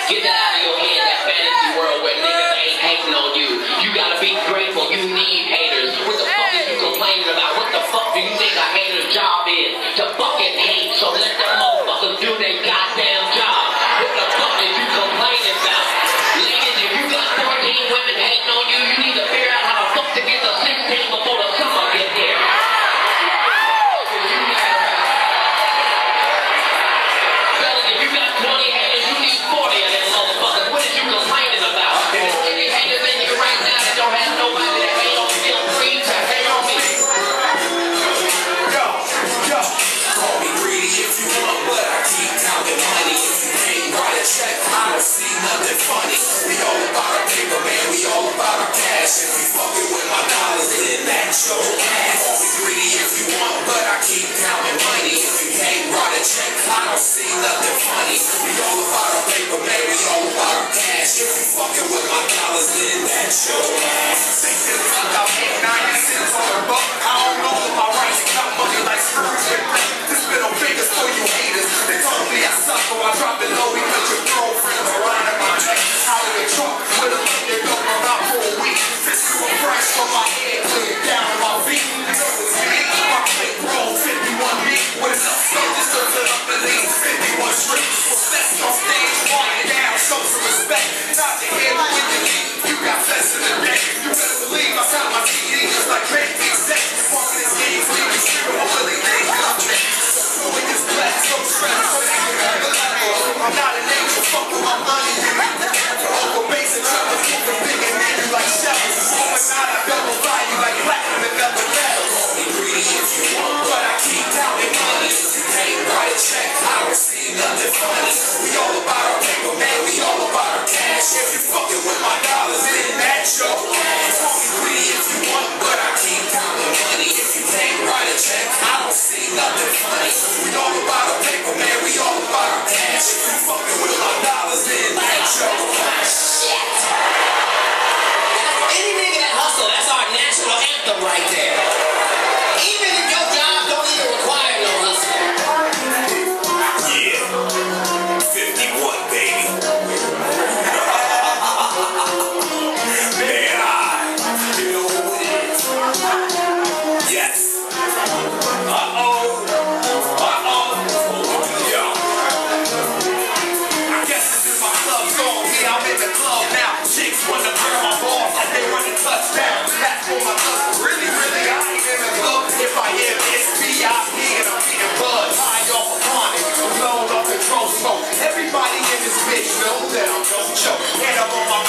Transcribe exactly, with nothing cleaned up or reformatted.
Get that out of your head, that fantasy world where niggas ain't hating on you. You gotta be grateful. You need haters. What the fuck is you complaining about? What the fuck do you think a hater's job is? To fucking hate. So let them motherfuckers do their goddamn job. What the fuck is you complaining about? Ladies, if you got fourteen women hating on you, you need to figure out how the fuck to get to sixteen before the summer get there. Fellas, if you got twenty haters, you need forty of them motherfuckers. What is you complaining about? If there's any haters in you right now that don't have nobody that hate on you, feel free to hate on me. Yo, yo. Call me greedy if you want, but I keep counting money. If you can't write a check, I don't see nothing funny. We all about our paper, man. We all about our cash. If you fucking with my dollars, then that's your ass. Call me greedy if you want, but I keep counting money. If you can't write a check, I don't see nothing funny. We all about our paper, man. We all about our cash. If you fucking with my dollars, then that's your ass. Think this fuck out here, ninety cents on a buck. I don't know if my rights got money like Scrooge and Black. This middle fingers for you haters. They told me I suck, so I dropped it low because your girlfriends are riding my neck. Out of the truck with a look that go from out for a week. This is a price from my head, put it down on my feet. You know it's me, my plate roll fifty-one beat. With enough soldiers to fill up at least fifty-one streets. Well, that's on stage, walking down, show some respect. Not to hear the with the lead, you got flesh in the neck. You better believe I sound my C D just like Craig Big Set. Walking this game, leaving screaming with Willie Lee. Doing this black, so stressed, so they can have a level. I'm not an angel, fuck with my money. Over base and try to keep the big and man you like shovels. Oh my God, I double value like platinum and double metal. Call me greedy if you want, but I keep counting money. If you can't write a check, I don't see nothing funny. We all about our paper, man, we all about our cash. If you fucking with my dollars, then that's your ass. Call me greedy if you want, but I keep counting money. If you can't write a check, I don't see nothing funny. We all about our paper, man, we all about our cash. If you fucking with my dollars, then that's your ass. Any nigga that hustle, that's our national anthem right there. Even if your job don't even require no hustle. Yeah, fifty-one, baby. Man, I, you know who it is. Yes. Uh-oh. Uh-oh. Yo. I guess this is my club song. Yeah, I'm in the club now. Chicks want to burn my balls like they run a touchdown. That's for my club. Really, really, I ain't in the club. If I hear this V I P and I'm getting buzz, high off a chronic, blown off control smoke. Everybody in this bitch knows that I'm no joke. Head up on my